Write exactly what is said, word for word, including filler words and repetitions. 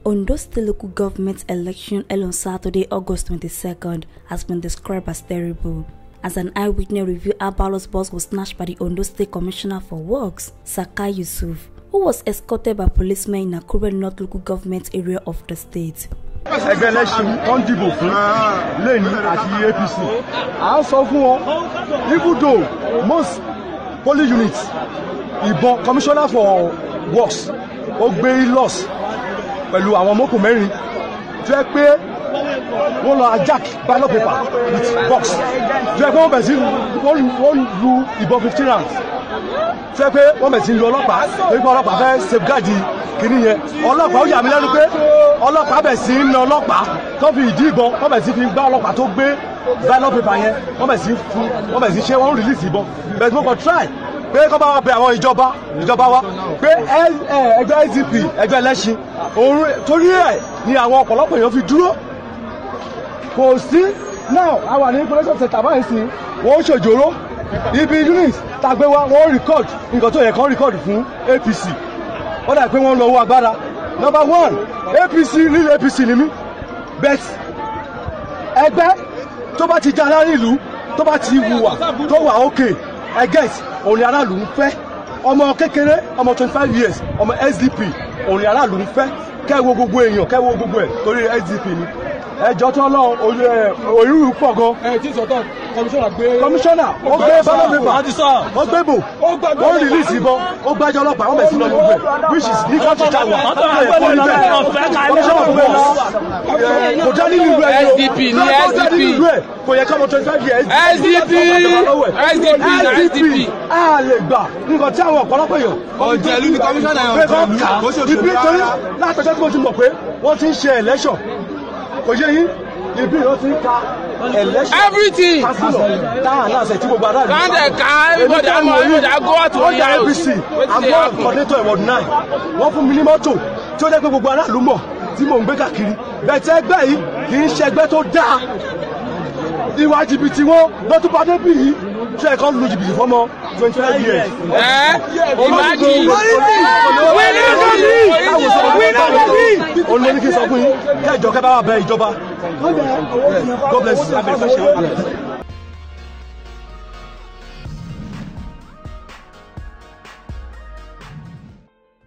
Ondo State local government election held on Saturday, August twenty-second, has been described as terrible. As an eyewitness reviewed how ballot box was snatched by the Ondo State Commissioner for Works, Saka Yusuf, who was escorted by policemen in Akure North local government area of the state. Ẹgbẹ́ election wọ́n dìbò fún lẹ́ni àti A P C. À ń sọ fún wọn, even though most polling units, ìbọn Commissioner for Works, ó gbé loss pẹ̀lú àwọn mọ́kò mẹ́rin tó yẹ pé wọ́n lọ ajack ballot paper with box tó yẹ pé wọ́n bẹ̀ sí wọ́n lu ìbọn fifteen rounds tó yẹ pé wọ́n bẹ̀ sí lu ọlọ́pàá torí pé ọlọ́pàá fẹ́ safeguard kìíní yẹn ọlọ́pàá ó yà mí lẹ́nu pé ọlọ́pàá bẹ̀ sí ń na ọlọ́pàá tó fi ìdí ìbọn wọ́n bẹ̀ sí fi gbá ọlọ́pàá tó gbé ballot paper yẹn wọ́n bẹ̀ sí fún wọ́n bẹ̀ sí ṣé wọ́n release ìbọn bẹ̀ sí mo kàn try pé kọ́ bá wa bẹ àwọn ìjọba ìjọba wa pé ẹgbẹ́ S D P ẹgbẹ́ ẹlẹ́ṣin òun torí ẹ̀ ni àwọn ọ̀pọ̀lọpọ̀ èèyàn fi dúró kò sí now àwa ní information center báyìí sí wọ́n ṣèjòrò ibi unit tàgbé wa wọ́n record nǹkan tó yẹ kán record fún A P C wọ́n dà pé wọ́n lọ owó agbára number one A P C nílé A P C ni mí bet ẹgbẹ́ tó bá ti jẹ́ alárí ìlú tó bá ti wùwà tó wà okay I guess òun ni aráàlú ń fẹ́ ọmọ kékeré ọmọ twenty five years ọmọ S D P òun ni aráàlú ń fẹ́ kẹ́wo gbogbo èèyàn kẹ́wo gbogbo ẹ̀ torí S D P ni ẹjọ́ tó lọ òyìnbó pọ̀ gan. ẹ tí sọtọ kọmíṣánná gbé. kọmíṣánná ó gbé ballot paper ó gbé bò ó release ìbọn ó gbájọ ọlọ́pàá wọn bẹ̀ sí lọ gbogbo ẹ̀ which is ní kọ́ńtì tá a wà. kọmíṣánná gbé lọ kò jẹ́ nínú ìlú ẹ̀ S D P ní S D P kò yẹ kọ́mọ twenty five years S D P S D P S D P a lè gbà nǹkan tí àwọn ọ̀pọ̀lọpọ̀ yàn. ọ̀jẹ̀lú ni kọmíṣánná yàn ọ̀jẹ̀lú. ibi torí látọjọ́ tí mo ti mọ̀ pé wọ́n ti ń ṣe election kò yé yín ibi yóò ti ń ka election. everything. kásìlọ̀ táwọn náà ṣe tí gbogbo aráàlú. káńtẹ̀ ká everybody àmọ́ everybody àgọ́ àtúntò ó yà A P C àmọ́ coordinator ìwọ̀d nine wọ́n fún mi ní mọ́tò tí ó jẹ́ pé gbogbo aráàlú mọ̀ tí mò ń gbé káàkiri bẹ̀tẹ̀ ẹgbẹ́ yìí kì í ṣe ẹgbẹ́ tó dáa ìwà jìbìtì wọn lọ́tún bá débì yìí ṣe ẹ̀kọ́ lu jìbìtì fọ́mọ twenty five years. ẹ ìmájì olórí kí n sọ fún yín kẹjọ kẹ bá wà bẹ ìjọba God bless you.